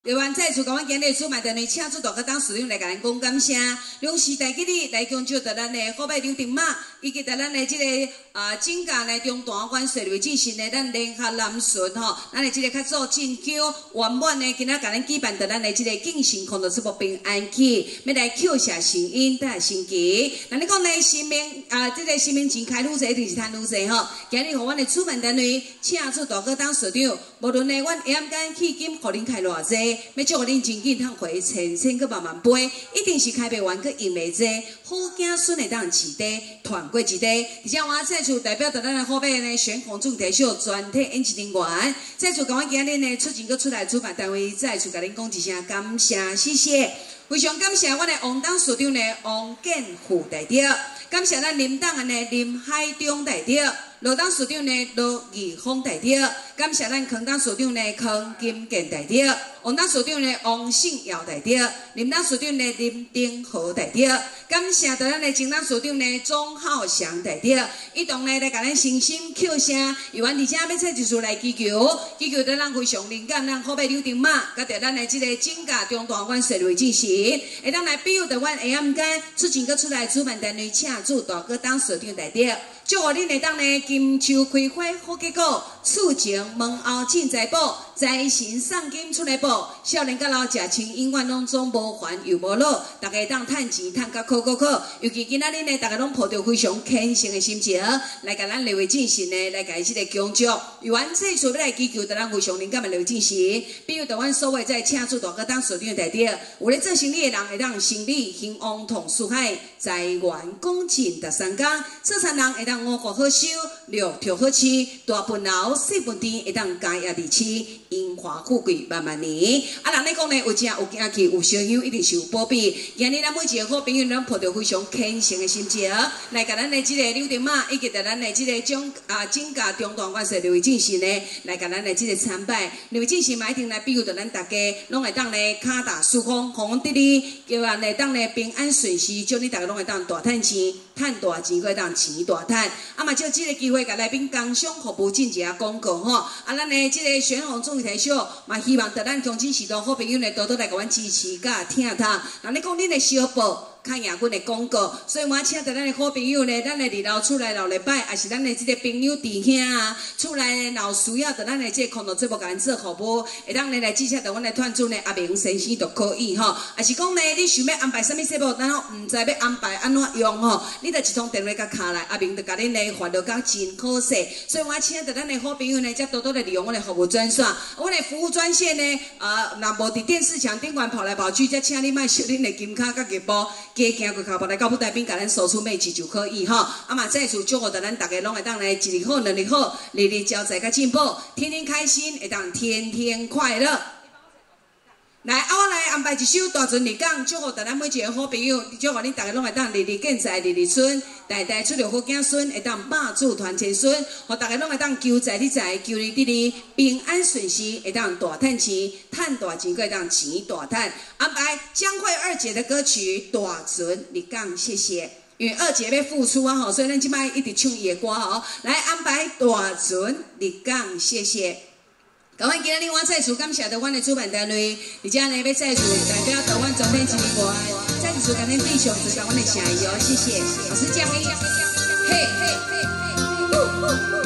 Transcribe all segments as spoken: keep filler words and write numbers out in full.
台湾再次甲阮今日主办单位请出大家当市长来甲咱讲感谢，用时代激励来强招着咱的好朋刘定马，以及着咱的即、这个啊警界来中大关社会进行的咱联合南巡吼，咱的即个较早真久圆满的，今仔甲咱举办着咱的即个敬信康乐节目平安期，要来扣下成因带升级。那你讲呢？新民啊，即、这个新民钱开愈侪，一定是趁愈侪吼。今日互阮的主办单位请出大哥当市长，无论呢，阮下暗间迄金互恁开偌济。 要祝福恁真紧通回千千个万万杯，一定是开不完个用袂济，好子孙会当饲地，团过一地。而且我再次代表着咱的后辈呢，选红主题秀全体演职人员，再次甲阮今日呢出钱阁出来主办单位，再次甲恁讲一声感谢，谢谢。非常感谢阮的王党市长呢，王建虎代表，感谢咱林党的呢林海中代表。 罗党市长呢，罗义峰代表；感谢咱康党市长呢，康金健代表；王党市长呢，王信尧代表；林党市长呢，林丁和代表；感谢着咱的前党市长呢，钟浩祥代表，一同呢来甲咱诚心扣声，由阮而且要采一次来祈求，祈求着咱非常灵感，咱好朋刘定马，甲着咱的即个警界中大关社会进行，会当来比喻着阮下暗间出钱阁出来主办单位请驻大哥党市长代表。 祝福恁会当呢金秋开花好结果，厝前门后进财宝，财神送金出来报。少年甲老食亲，永远拢总无烦又无恼，大家当趁钱趁甲考考考。尤其今仔日呢，大家拢抱着非常虔诚的心情，来甲咱六位进行呢，来甲伊即个恭祝。由阮这次要来祈求，着咱非常灵感的六位进行，比如着阮所谓在请出大哥当市长代表，有咧做生意的人会当生意兴旺通四海，财源广进达三江，做产人会当。 五谷好收，六条好吃，大分老细分甜，会当家业地吃，荣华富贵万万年。啊，人咧讲呢，有正有行气，有烧香，一定是有保庇。今日咱每一个好朋友，咱抱着非常虔诚的心情，来甲咱的即个刘定马，以及甲咱的即个中啊警界中大关社刘位进行呢，来甲咱的即个参拜。刘位进行嘛，一定来比喻着咱大家，拢会当呢骹踏舒风，红红滴滴，叫人来当呢平安顺遂，祝你大家拢会当大赚钱，赚大钱，会当钱大赚。 啊嘛，借即个机会，甲来宾工商服务进一下广告吼。啊，咱呢即个选红综艺台秀，嘛希望得咱乡亲许多好朋友呢，多多来甲阮支持甲听他。那你讲恁的小报。 看赢阮的广告，所以我请着咱的好朋友呢，咱的二老厝内老礼拜，也是咱的即个朋友弟兄啊，厝内呢老需要着咱的即个康乐节目甲咱做服务，会当呢来支持着阮的团主呢阿明先生就可以吼。也是讲呢，你想要安排什么节目，然后毋知要安排安怎用吼，你着一通电话甲敲来，阿明就甲恁呢烦恼甲真可惜。所以我请着咱的好朋友呢，则多多来利用阮的服务专线，阮的服务专线呢，啊，若无伫电视墙顶管跑来跑去，则请你莫收恁的金卡甲月报。 加行过脚步来到舞台边，甲咱输出美字就可以吼。啊嘛，再次祝福着咱大家拢会当来一日好，两日好，日日交财甲进步，天天开心，会当天天快乐。来，啊，我来安排一首大船入港，祝福着咱每一个好朋友，祝福恁大家拢会当日日建财，日日顺，代代出入好子孙，会当百子团千孙，互大家拢会当求财的财，求利的利，平安顺遂，会当大赚钱，赚大钱，会当钱大赚。安排江蕙二姐的歌曲《大船入港》，谢谢。因为二姐要付出啊吼，所以咱即摆一直唱伊的歌吼，来安排《大船入港》，谢谢。 各位今日我再次感谢着阮的主办单位，而且呢要再次代表着阮总编辑员，再次感恩弟兄指导阮的声音哦，谢谢，老师降临，嘿嘿嘿嘿。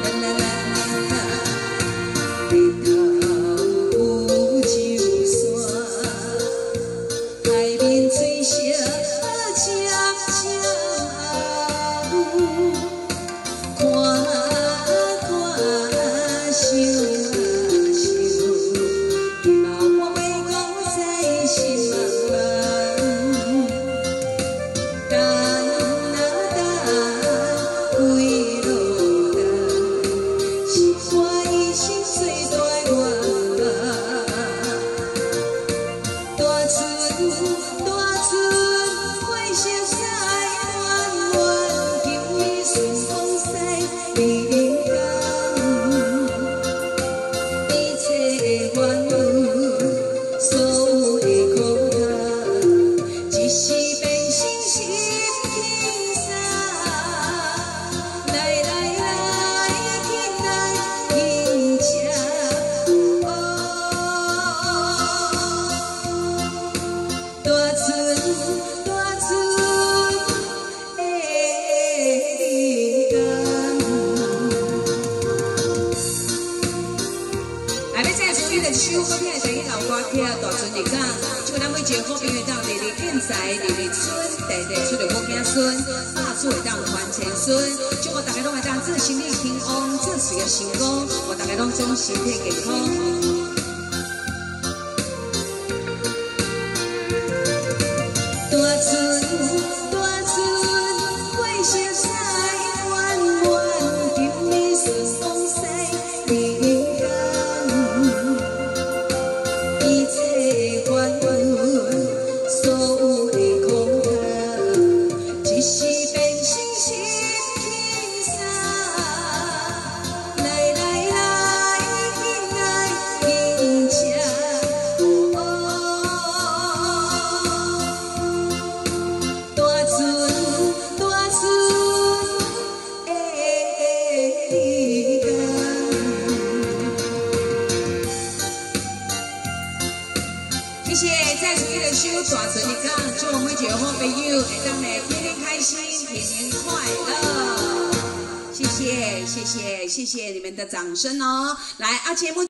首歌片是迄老歌曲大船入港，祝咱每一个好朋友当日日建材，日日春，地地出着好子孙，百子会当还千孙。祝我大家拢会当做身体平安，做事业成功，我大家拢总身体健康。 谢谢，在此一个首大船入港，祝我们每一个好朋友会当来天天开心，天天快乐。谢谢，谢谢，谢谢你们的掌声哦！来啊，节目。